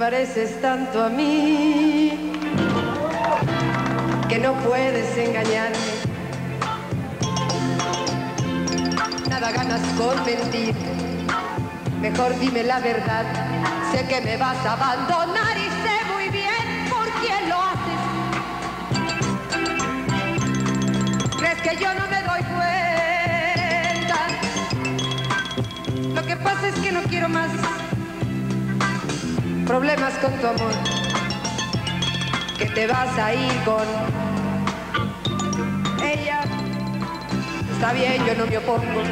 pareces tanto a mí que no puedes engañarme. Nada ganas con mentir. Mejor dime la verdad. Sé que me vas a abandonar y sé muy bien por quién lo haces. ¿Crees que yo no me doy cuenta? Lo que pasa es que no quiero más problemas con tu amor, que te vas a ir con ella. Está bien, yo no me opongo.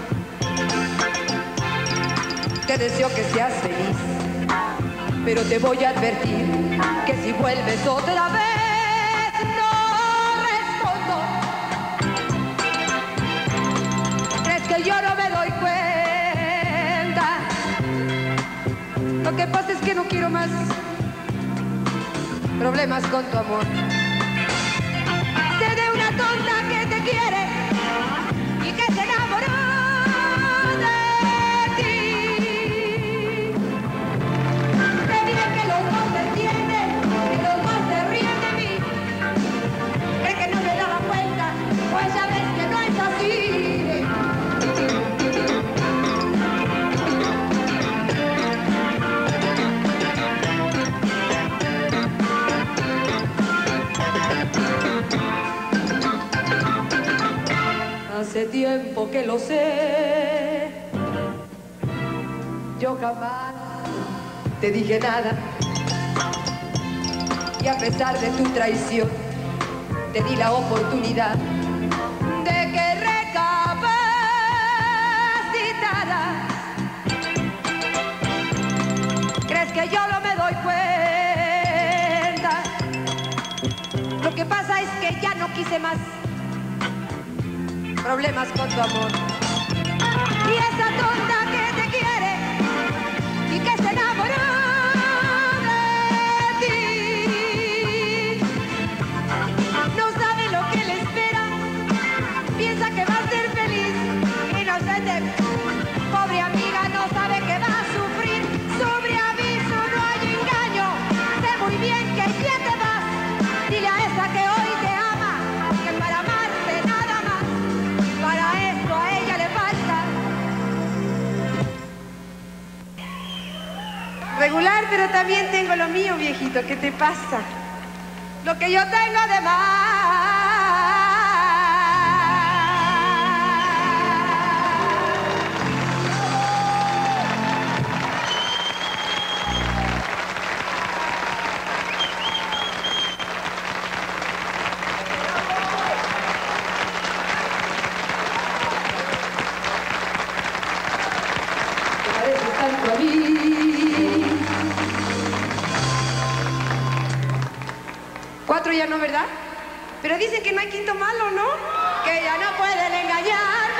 Te deseo que seas feliz, pero te voy a advertir que si vuelves otra vez no respondo. ¿Crees que yo no me doy cuenta? Lo que pasa es que no quiero más problemas con tu amor. Sé de una tonta que te quiere y que se enamoró de ti. Te dije que los dos te entienden, que los dos se ríen de mí. Cree que no me daba cuenta, pues ya ves que no es así. Hace tiempo que lo sé. Yo jamás te dije nada. Y a pesar de tu traición, te di la oportunidad de que recapacitaras. ¿Crees que yo no me doy cuenta? Lo que pasa es que ya no quise más problemas con tu amor. Y esa tonta que te quiere y que se enamoró de ti, no sabe lo que le espera, piensa que va a ser feliz, inocente, pobre amiga, no sabe que va a sufrir. Sobre aviso no hay engaño, sé muy bien que ya te vas. Dile a esa que hoy te ama que para amarte nada más, para esto a ella le falta. Regular, pero también tengo lo mío, viejito. ¿Qué te pasa? Lo que yo tengo de más. Te pareces tanto a mí. Cuatro ya no, ¿verdad? Pero dicen que no hay quinto malo, ¿no? Que ya no pueden engañar.